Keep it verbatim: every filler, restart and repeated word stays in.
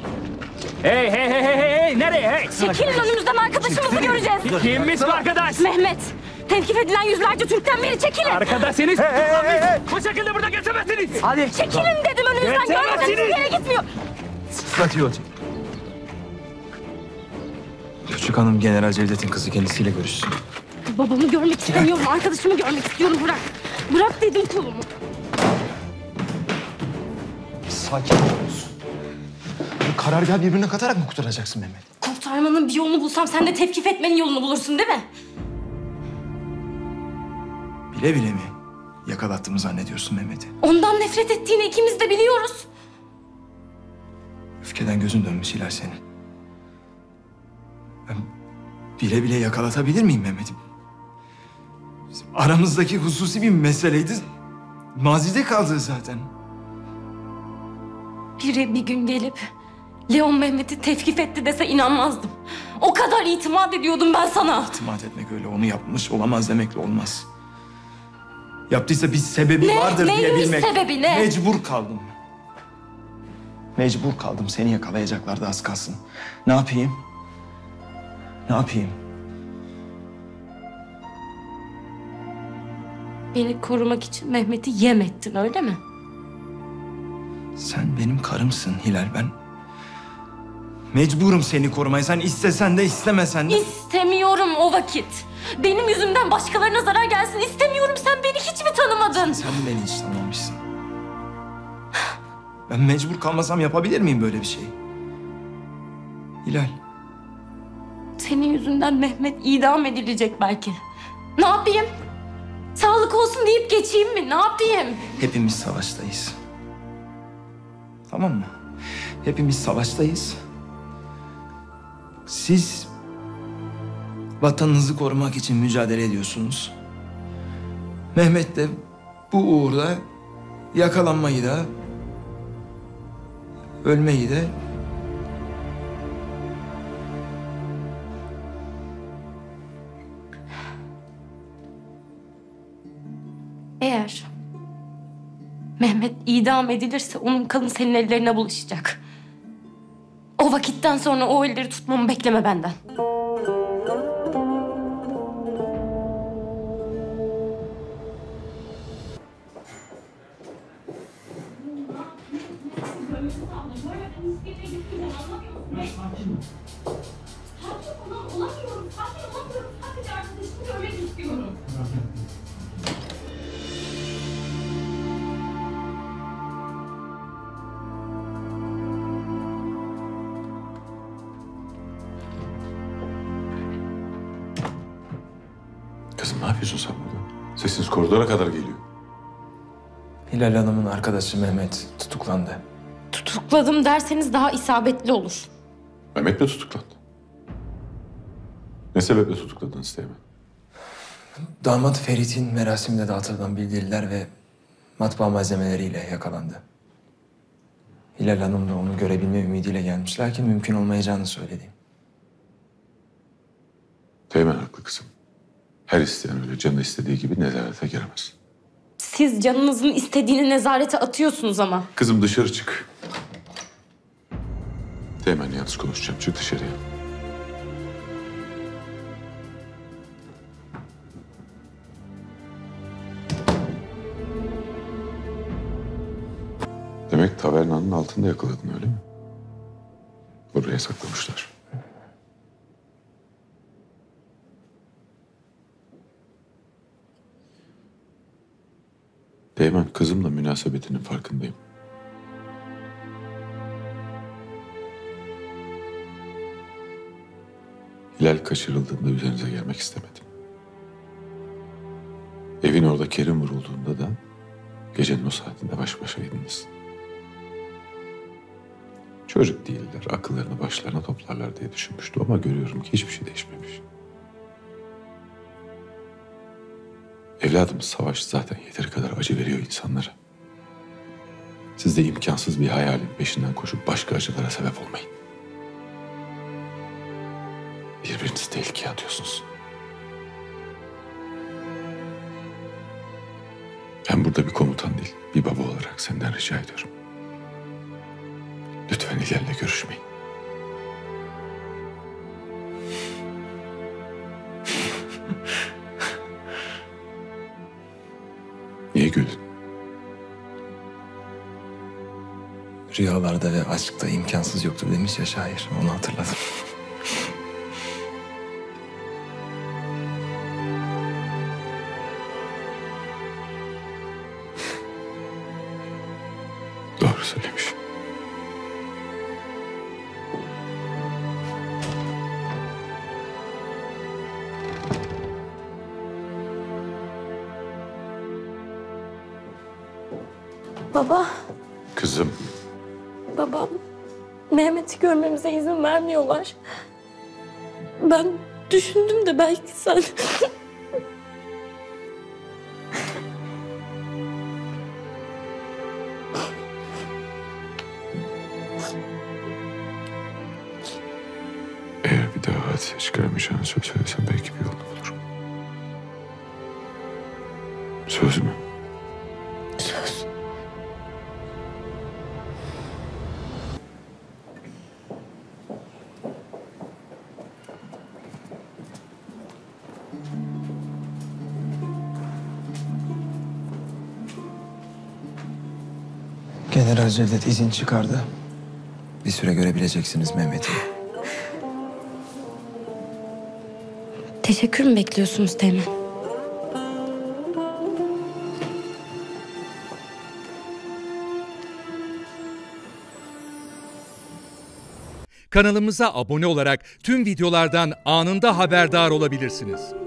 Hey hey hey hey hey! Nereye hey? Çekilin önümüzden, arkadaşımızı göreceğiz. Kimmiş bu arkadaş? Mehmet. Tevkif edilen yüzlerce Türk'ten biri, çekilin. Arkadaşsınız. Hey, hey, hey, hey. Bu şekilde burada geçemezsiniz. Hadi. Çekilin dedim önümüzden, görmezsiniz, bir yere gitmiyor. Batıyor hocam. Küçük hanım General Cevdet'in kızı, kendisiyle görüşsün. Babamı görmek istemiyorum, arkadaşımı görmek istiyorum. Bırak. Bırak dedim kolumu. Sakin ol. Bu karargahı birbirine katarak mı kurtaracaksın Mehmet? Kurtarmanın bir yolunu bulsam sen de tevkif etmenin yolunu bulursun değil mi? Bile bile mi yakalattığımı zannediyorsun Mehmet'i? Ondan nefret ettiğini ikimiz de biliyoruz. Öfkeden gözün dönmüş Hilal senin. Ben bile bile yakalatabilir miyim Mehmet'i? Bizim aramızdaki hususi bir meseleydi. Mazide kaldı zaten. Biri bir gün gelip Leon Mehmet'i tevkif etti dese inanmazdım. O kadar itimat ediyordum ben sana. İtimat etmek öyle, onu yapmış olamaz demekle olmaz. Yaptıysa bir sebebi Ne? vardır Neymiş diyebilmek. sebebi, ne? Mecbur kaldım. Mecbur kaldım. Seni yakalayacaklardı az kalsın. Ne yapayım? Ne yapayım? Beni korumak için Mehmet'i yem ettin, öyle mi? Sen benim karımsın Hilal, ben... Mecburum seni korumaya. Sen istesen de istemesen de... İstemiyorum o vakit. Benim yüzümden başkalarına zarar gelsin istemiyorum. Sen beni hiç mi tanımadın? Sen beni hiç tanımamışsın. Ben mecbur kalmasam yapabilir miyim böyle bir şey? Hilal, Senin yüzünden Mehmet idam edilecek belki. Ne yapayım? Sağlık olsun deyip geçeyim mi? Ne yapayım? hepimiz savaştayız. Tamam mı? Hepimiz savaştayız. Siz vatanınızı korumak için mücadele ediyorsunuz. Mehmet de bu uğurda yakalanmayı da, ölmeyi de Eğer Mehmet idam edilirse onun kanı senin ellerine bulaşacak. O vakitten sonra o elleri tutmamı bekleme benden. Kızım ne yapıyorsun sen burada? Sesiniz koridora kadar geliyor. Hilal Hanım'ın arkadaşı Mehmet tutuklandı. Tutukladım derseniz daha isabetli olur. Mehmet mi tutuklandı? Ne sebeple tutukladınız Teğmen? Damat Ferit'in merasimde dağıtılan bildiriler ve matbaa malzemeleriyle yakalandı. Hilal Hanım da onu görebilme ümidiyle gelmiş. Lakin mümkün olmayacağını söyledi. Teğmen haklı kızım. Her isteyen öyle canı istediği gibi nezarete giremez. Siz canınızın istediğini nezarete atıyorsunuz ama. Kızım dışarı çık. Teğmen yalnız konuşacağım. Çık dışarıya. Demek tavernanın altında yakaladın öyle mi? Buraya saklamışlar. Teğmen kızımla münasebetinin farkındayım. Hilal kaçırıldığında üzerinize gelmek istemedim. Evin orada Kerim vurulduğunda da gecenin o saatinde baş başaydınız. Çocuk değiller, akıllarını başlarına toplarlar diye düşünmüştüm ama görüyorum ki hiçbir şey değişmemiş. Evladımız savaş zaten yeteri kadar acı veriyor insanlara. Siz de imkansız bir hayalin peşinden koşup başka acılara sebep olmayın. Birbirinizi tehlikeye atıyorsunuz. Ben burada bir komutan değil, bir baba olarak senden rica ediyorum. Lütfen. lütfen Hilal'le görüşmeyin. Niye güldün? Rüyalarda ve aşkta imkansız yoktur demiş ya şair. Onu hatırladım. Doğru söylemiş. Baba, Kızım, babam Mehmet'i görmemize izin vermiyorlar. Ben düşündüm de belki sen... eğer bir daha hadise çıkaramayacağını söz söylesen belki bir yolunu bulurum. Söz mü? Söz. General Cevdet izin çıkardı. Bir süre görebileceksiniz Mehmet'i. Teşekkür mü bekliyorsunuz Teğmen? Kanalımıza abone olarak tüm videolardan anında haberdar olabilirsiniz.